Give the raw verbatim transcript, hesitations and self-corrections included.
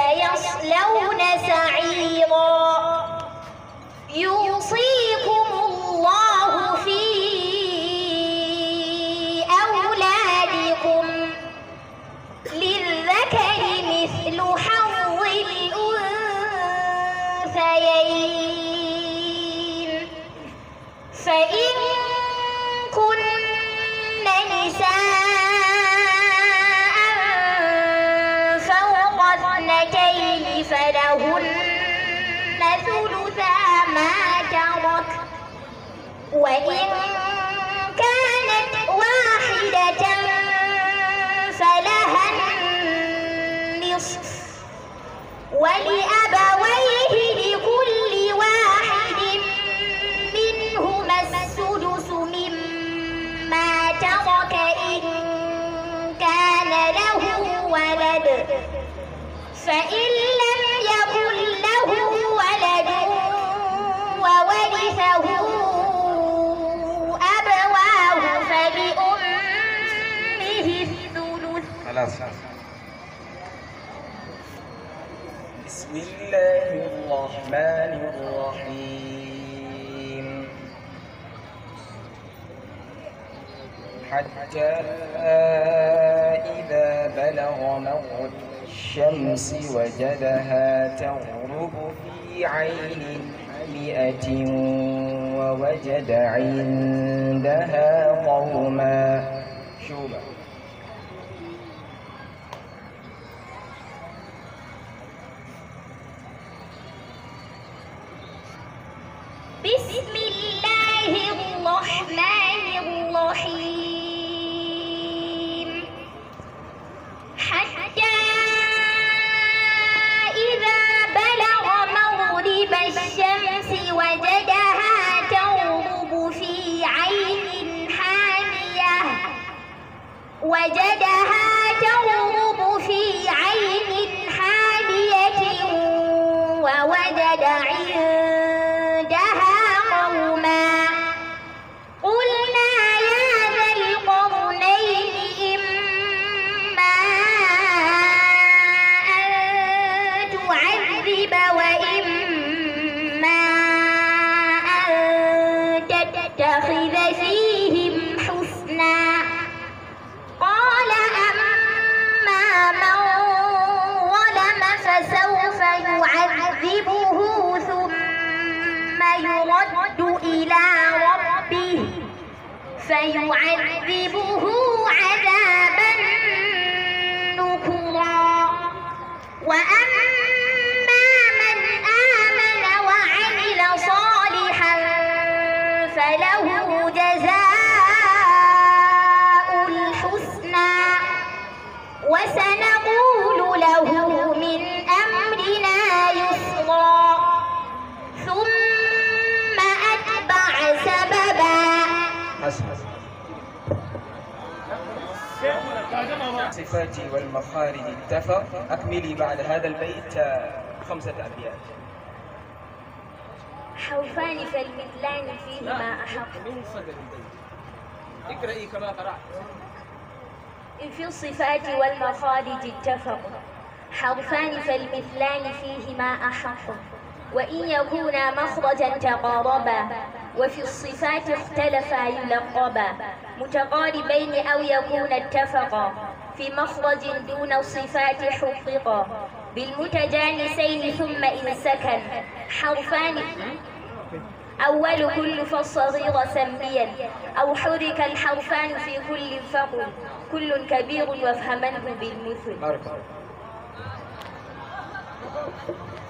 سيصلون سعيرا. يوصيكم الله في أولادكم للذكر مثل حظ الأنثيين، فإن كن نساء فوق اثنتين فلهن ثلثا ما ترك، وإن كانت واحدة فلها النصف، ولأبويه لكل واحد منهما السدس مما ترك إن كان له ولد، فإن لم يكن له ولد وورثه أبواه فلأمه الثلث. بسم الله الرحمن الرحيم. حتى إذا بلغ مغرب الشمس وجدها تغرب في عين حمئة ووجد عندها قوما. شوبا. بسم الله الرحمن الرحيم. حتى إذا بلغ مغرب الشمس وجدها تغرب في عين حامية وجدها تغرب في عين حامية ووجد عندها قوما. قلنا يا ذا القرنين إما أن تعذب وإما أن تتخذ فيهم حسنا. قال أما من ظلم فسوف يعذبه ثم يرد إلى ربه فيعذبه عذابا نكرا. وأما من آمن وعمل صالحا فله جزاء الحسنى وسنقول له من أمرنا يسرا. ثم أتبع سببا. الصفات والمخارج اتفق. أكملي بعد هذا البيت خمسة أبيات. حرفان فالمثلان فيهما أحق. اقرأي كما قرأت. في الصفات والمخارج اتفقوا. حرفان فالمثلان فيهما أحق، وإن يكونا مخرجا تقاربا، وفي الصفات اختلفا يلقبا، متقاربين أو يكون اتفقا، في مخرج دون الصفات حققا، بالمتجانسين ثم إن سكن. حرفان أول كل فالصغير سميا، أو حرك الحرفان في كل فقل، كل كبير وافهمنه بالمثل.